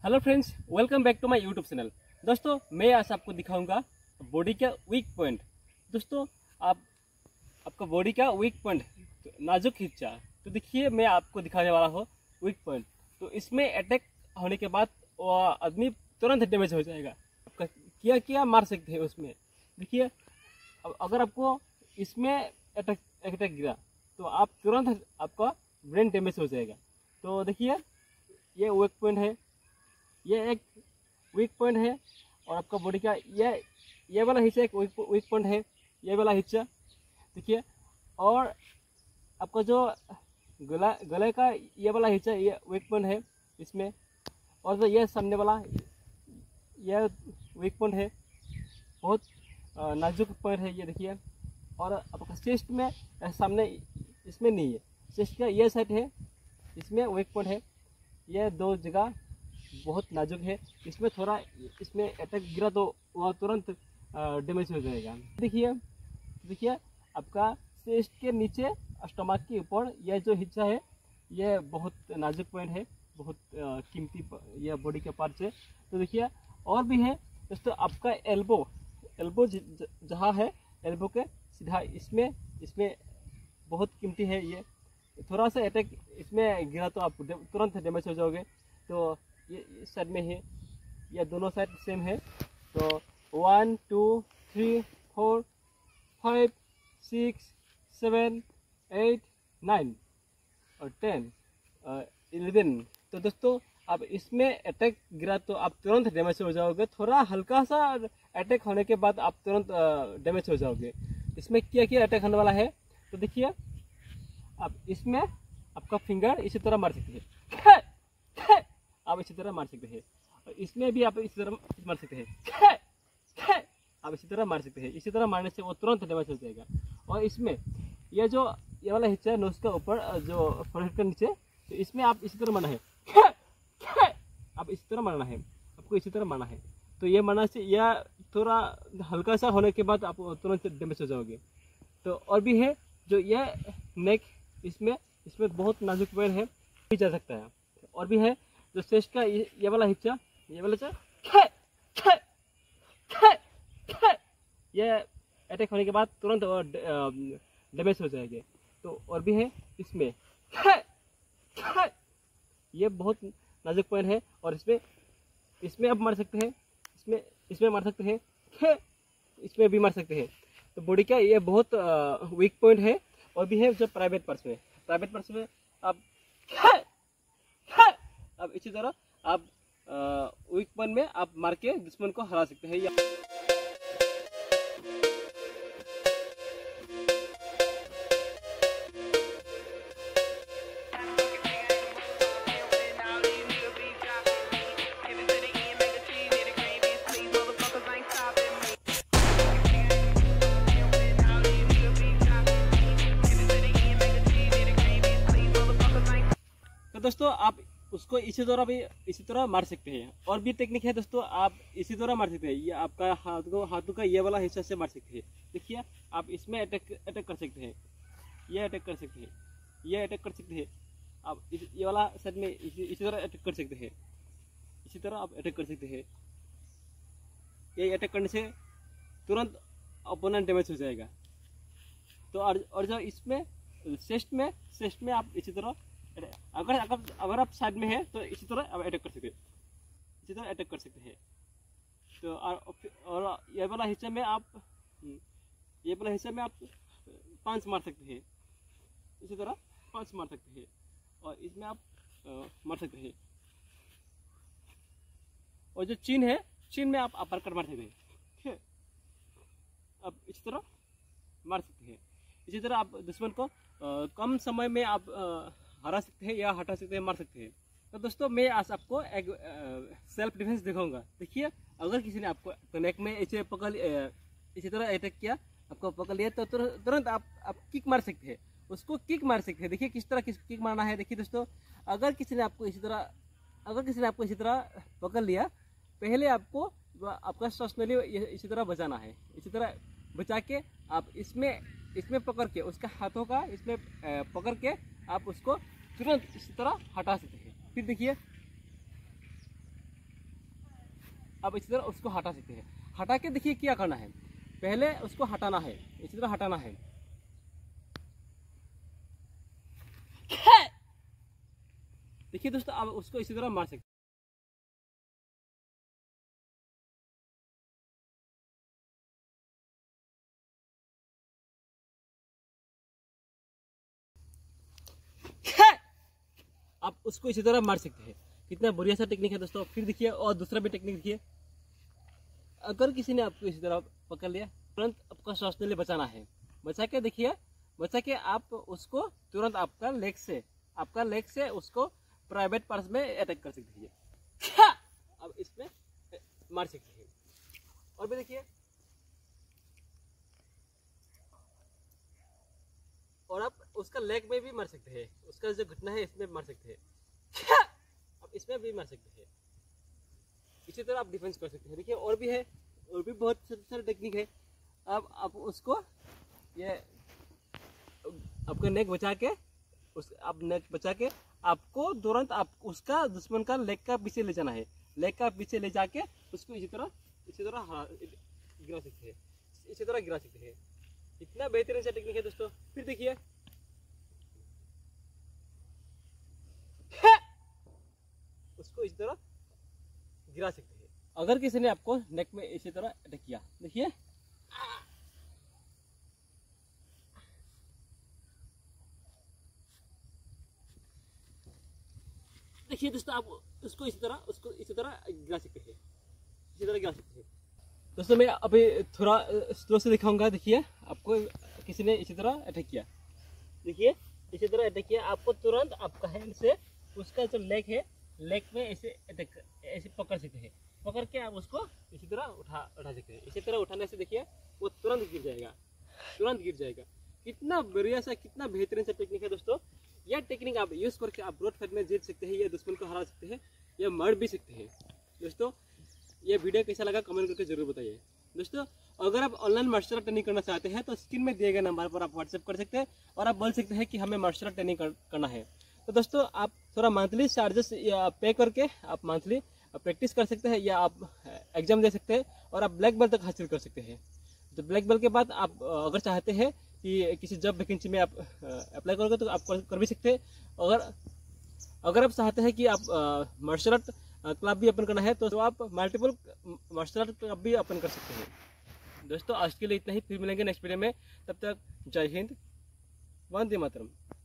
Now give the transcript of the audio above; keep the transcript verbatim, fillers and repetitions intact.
Hello friends, welcome back to my YouTube channel. दोस्तों, मैं आज आपको दिखाऊंगा बॉडी का वीक पॉइंट। दोस्तों, आप आपका बॉडी का वीक पॉइंट नाजुक हिस्सा, तो देखिए मैं आपको दिखाने वाला हूँ वीक पॉइंट। तो इसमें अटैक होने के बाद वो आदमी तुरंत डैमेज हो जाएगा। आपका क्या क्या मार सकते हैं उसमें। देखिए, अगर आपको इसमें अटैक अटैक गिरा तो आप तुरंत आपका ब्रेन डैमेज हो जाएगा। तो देखिए, ये वीक पॉइंट है, ये एक वीक पॉइंट है, और आपका बॉडी का ये ये वाला हिस्सा एक वीक वीक पॉइंट है, ये वाला हिस्सा देखिए। और आपका जो गला गले का ये वाला हिस्सा ये वीक पॉइंट है इसमें। और जो ये सामने वाला ये वीक पॉइंट है, बहुत नाजुक पॉइंट है ये देखिए। और आपका चेस्ट में सामने इसमें नहीं है, चेस्ट का ये साइड है, इसमें वीक पॉइंट है। ये दो जगह बहुत नाजुक है, इसमें थोड़ा इसमें अटैक गिरा तो वह तुरंत डैमेज हो जाएगा। देखिए देखिए आपका चेस्ट के नीचे स्टमक के ऊपर यह जो हिस्सा है ये बहुत नाजुक पॉइंट है, बहुत कीमती यह बॉडी के पार्ट है। तो देखिए और भी है दोस्तों, आपका एल्बो एल्बो जहाँ है, एल्बो के सीधा इसमें इसमें बहुत कीमती है। ये थोड़ा सा अटैक इसमें गिरा तो आप तुरंत डैमेज हो जाओगे। तो ये इस साइड में है, ये दोनों साइड सेम है। तो one two three four five six seven eight nine और टेन इलेवन। तो दोस्तों, अब इसमें अटैक गिरा तो आप तुरंत डैमेज हो जाओगे। थोड़ा हल्का सा अटैक होने के बाद आप तुरंत डैमेज हो जाओगे। इसमें क्या क्या अटैक होने वाला है, तो देखिए आप इसमें आपका फिंगर इसी तरह मार सकते हैं, आप इसी तरह मार सकते हैं। और इसमें भी आप इसी तरह मार सकते हैं, आप इसी तरह मार सकते हैं। इसी तरह मारने से वो तुरंत डैमेज हो जाएगा। और इसमें ये जो ये वाला हिस्सा है नोज का ऊपर जो फोरहेड के नीचे, तो इसमें आप इसी तरह मारना है, आप इसी तरह मारना है, आपको इसी तरह मारना है। तो ये मारने से यह थोड़ा हल्का सा होने के बाद आप तुरंत डैमेज हो जाओगे। तो और भी है जो ये नेक, इसमें इसमें बहुत नाजुक पैर है, भी जा सकता है। और भी है जो चेस्ट का ये, ये वाला हिस्सा, ये वाला हिस्सा ये अटैक होने के बाद तुरंत डैमेज हो जाएंगे। तो और भी है इसमें ये बहुत नाजुक पॉइंट है, और इसमें इसमें आप मार सकते हैं, इसमें इसमें मार सकते हैं, इसमें भी मार सकते हैं। तो बॉडी का ये बहुत वीक पॉइंट है। और भी है जो प्राइवेट पार्ट्स में, प्राइवेट पार्ट्स में आप अब इसी तरह आप वीक पॉइंट में आप मार के दुश्मन को हरा सकते हैं। या तो दोस्तों, आप उसको इसी तरह भी इसी तरह मार सकते हैं। और भी टेक्निक है दोस्तों, आप इसी तरह मार सकते हैं। ये आपका हाथ को हाथों का ये वाला हिस्सा से मार सकते हैं। देखिए, आप इसमें अटैक अटैक कर सकते हैं, ये अटैक कर सकते हैं, ये अटैक कर सकते हैं। आप इस ये वाला साइड में इसी, इसी तरह अटैक कर सकते हैं, इसी तरह आप अटैक कर सकते हैं। ये अटैक करने से तुरंत अपोनेंट डैमेज हो जाएगा। तो और, और जो इसमें चेस्ट में चेस्ट में आप इसी तरह अगर अगर अगर आप साइड में है तो इसी तरह आप अटैक कर सकते हैं, इसी तरह अटैक कर सकते हैं। तो और, और ये वाला हिस्सा में आप ये वाला हिस्सा में आप पांच मार सकते हैं, इसी तरह पांच मार सकते हैं। और इसमें आप आ, मार सकते हैं। और जो चिन है, चिन में आप अपर कट मार सकते हैं, ठीक है। आप इसी तरह मार सकते हैं। इसी तरह आप दुश्मन को आ, कम समय में आप आ, हरा सकते हैं या हटा सकते हैं, मार सकते हैं। तो दोस्तों, मैं आज आपको एक सेल्फ डिफेंस दिखाऊंगा। देखिए, अगर किसी ने आपको नेक में ऐसे पकड़ इसी तरह अटैक किया, आपको पकड़ लिया, तो तुरंत आप आप किक मार सकते हैं, उसको किक मार सकते हैं। देखिए किस तरह किस किक मारना है। देखिए दोस्तों, अगर किसी ने आपको इसी तरह अगर किसी ने आपको इसी तरह पकड़ लिया, पहले आपको आपका श्वास नली इसी तरह बचाना है। इसी तरह बचा के आप इसमें इसमें पकड़ के उसके हाथों का इसमें पकड़ के आप उसको तुरंत इस तरह हटा सकते हैं। फिर देखिए अब इसी तरह उसको हटा सकते हैं। हटा के देखिए क्या करना है, पहले उसको हटाना है, इसी तरह हटाना है। देखिए दोस्तों अब उसको इसी तरह मार सकते हैं। आप उसको इसी तरह मार सकते हैं। कितना बढ़िया सा टेक्निक है दोस्तों। फिर देखिए और दूसरा भी टेक्निक देखिए, अगर किसी ने आपको इसी तरह पकड़ लिया, तुरंत आपका श्वास के लिए बचाना है। बचा के देखिए, बचा के आप उसको तुरंत आपका लेग से आपका लेग से उसको प्राइवेट पार्ट्स में अटैक कर सकते हैं। अब इसमें मार सकते हैं। और भी देखिए, और आप उसका लेग में भी मार सकते हैं, उसका जो घटना है इसमें मार सकते हैं। अब इसमें भी मार सकते हैं। इसी तरह आप डिफेंस कर सकते हैं। देखिए और भी है, और भी बहुत सारे टेक्निक है। अब आप उसको ये आपका नेक बचा के उस आप नेक बचा के आपको तुरंत आप उसका दुश्मन का लेग का पीछे ले जाना है। लेग का पीछे ले जाके उसको इसी तरह इसी तरह गिरा सकते हैं, इसी तरह गिरा सकते हैं। इतना बेहतरीन सा टेक्निक है दोस्तों। फिर देखिए, उसको इस तरह गिरा सकते हैं। अगर किसी ने आपको नेक में इसी तरह अटैक किया, देखिए देखिए दोस्तों, आप उसको इसी तरह उसको इसी तरह गिरा सकते हैं, इसी तरह गिरा सकते हैं। दोस्तों मैं अभी थोड़ा स्लो से दिखाऊंगा। देखिए आपको किसी ने इसी तरह अटैक किया, देखिए इसी तरह अटैक किया, आपको तुरंत आपका हैंड से उसका जो लेग है, लेग में ऐसे अटैक ऐसे पकड़ सकते हैं। पकड़ के आप उसको इसी तरह उठा उठा सकते हैं। इसी तरह उठाने से देखिए वो तुरंत गिर जाएगा, तुरंत गिर जाएगा। कितना बढ़िया सा, कितना बेहतरीन सा टेक्निक है दोस्तों। यह टेक्निक आप यूज करके आप ब्रॉड फाइट में जीत सकते हैं, या दुश्मन को हरा सकते हैं, या मर भी सकते हैं। दोस्तों ये वीडियो कैसा लगा कमेंट करके जरूर बताइए। दोस्तों अगर आप ऑनलाइन मार्शल आर्ट ट्रेनिंग करना चाहते हैं तो स्क्रीन में दिए गए नंबर पर आप व्हाट्सएप कर सकते हैं, और आप बोल सकते हैं कि हमें मार्शल आर्ट ट्रेनिंग कर, करना है। तो दोस्तों आप थोड़ा मंथली चार्जेस पे करके आप मंथली प्रैक्टिस कर सकते हैं, या आप एग्जाम दे सकते हैं और आप ब्लैक बेल्ट तक हासिल कर सकते हैं। तो ब्लैक बेल्ट के बाद आप अगर चाहते हैं कि किसी जॉब वैकेंसी में आप अप्लाई करोगे तो आप कर, कर भी सकते हैं। अगर अगर आप चाहते हैं कि आप मार्शल आर्ट क्लब भी ओपन करना है तो आप मल्टीपल मार्शल आर्ट क्लब भी ओपन कर सकते हैं। दोस्तों आज के लिए इतना ही, फिर मिलेंगे नेक्स्ट वीडियो में। तब तक जय हिंद, वंदे मातरम।